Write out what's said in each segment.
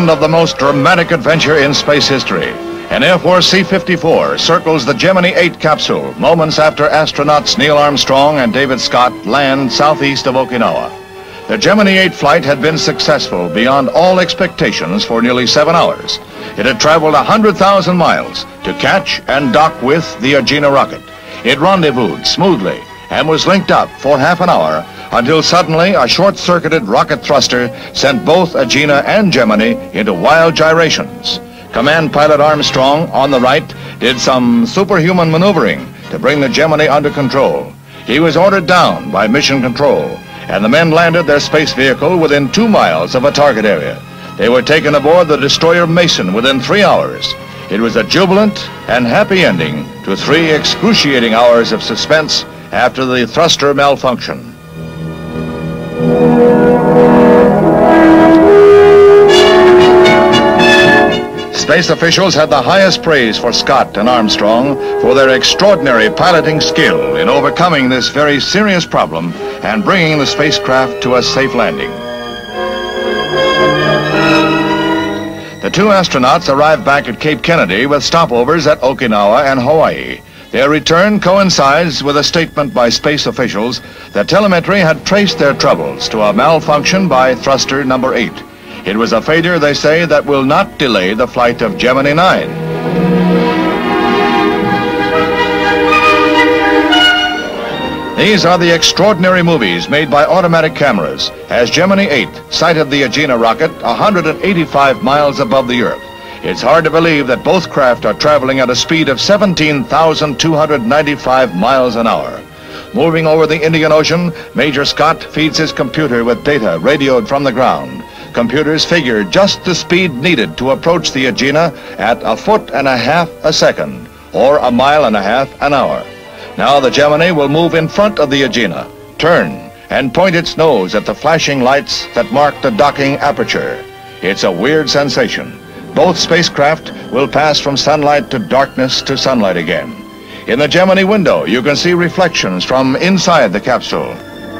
end of the most dramatic adventure in space history. An Air Force C-54 circles the Gemini 8 capsule moments after astronauts Neil Armstrong and David Scott land southeast of Okinawa. The Gemini 8 flight had been successful beyond all expectations for nearly 7 hours. It had traveled 100,000 miles to catch and dock with the Agena rocket. It rendezvoused smoothly and was linked up for half an hour until suddenly a short-circuited rocket thruster sent both Agena and Gemini into wild gyrations. Command pilot Armstrong, on the right, did some superhuman maneuvering to bring the Gemini under control. He was ordered down by Mission Control, and the men landed their space vehicle within 2 miles of a target area. They were taken aboard the destroyer Mason within 3 hours. It was a jubilant and happy ending to 3 excruciating hours of suspense after the thruster malfunction. Space officials had the highest praise for Scott and Armstrong for their extraordinary piloting skill in overcoming this very serious problem and bringing the spacecraft to a safe landing. The 2 astronauts arrived back at Cape Kennedy with stopovers at Okinawa and Hawaii. Their return coincides with a statement by space officials that telemetry had traced their troubles to a malfunction by thruster number 8. It was a failure, they say, that will not delay the flight of Gemini 9. These are the extraordinary movies made by automatic cameras as Gemini 8 sighted the Agena rocket 185 miles above the Earth. It's hard to believe that both craft are traveling at a speed of 17,295 miles an hour. Moving over the Indian Ocean, Major Scott feeds his computer with data radioed from the ground. Computers figure just the speed needed to approach the Agena at 1.5 feet a second, or 1.5 miles an hour. Now the Gemini will move in front of the Agena, turn, and point its nose at the flashing lights that mark the docking aperture. It's a weird sensation. Both spacecraft will pass from sunlight to darkness to sunlight again. In the Gemini window, you can see reflections from inside the capsule.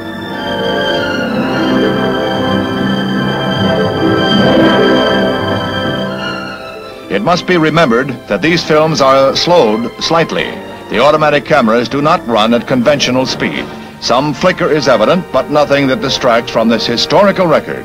It must be remembered that these films are slowed slightly. The automatic cameras do not run at conventional speed. Some flicker is evident, but nothing that distracts from this historical record.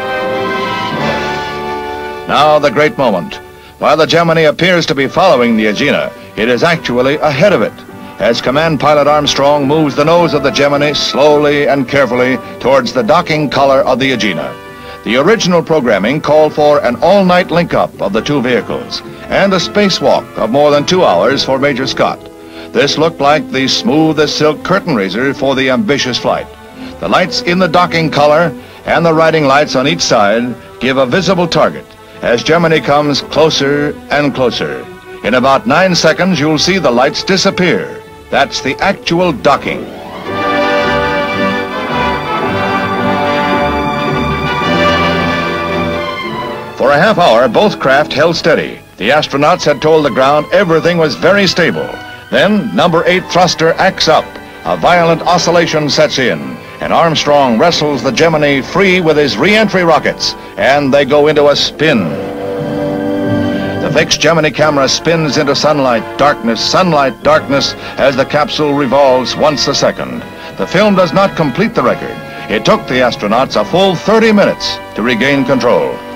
Now the great moment. While the Gemini appears to be following the Agena, it is actually ahead of it, as Command Pilot Armstrong moves the nose of the Gemini slowly and carefully towards the docking collar of the Agena. The original programming called for an all-night link-up of the 2 vehicles and a spacewalk of more than 2 hours for Major Scott. This looked like the smooth as silk curtain raiser for the ambitious flight. The lights in the docking collar and the riding lights on each side give a visible target as Gemini comes closer and closer. In about 9 seconds, you'll see the lights disappear. That's the actual docking. For a half hour, both craft held steady. The astronauts had told the ground everything was very stable. Then, number 8 thruster acts up. A violent oscillation sets in, and Armstrong wrestles the Gemini free with his re-entry rockets, and they go into a spin. The fixed Gemini camera spins into sunlight, darkness, as the capsule revolves once a second. The film does not complete the record. It took the astronauts a full 30 minutes to regain control.